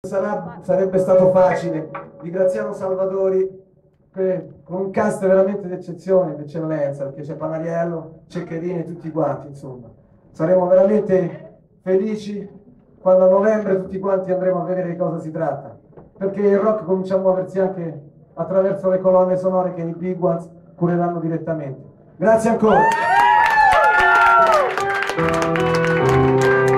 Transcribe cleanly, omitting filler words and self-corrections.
Sarebbe stato facile di Graziano Salvadori con un cast veramente d'eccezione, d'eccellenza, perché c'è Panariello, Ceccherini e tutti quanti, insomma. Saremo veramente felici quando a novembre tutti quanti andremo a vedere di cosa si tratta, perché il rock comincia a muoversi anche attraverso le colonne sonore che i Big Ones cureranno direttamente. Grazie ancora!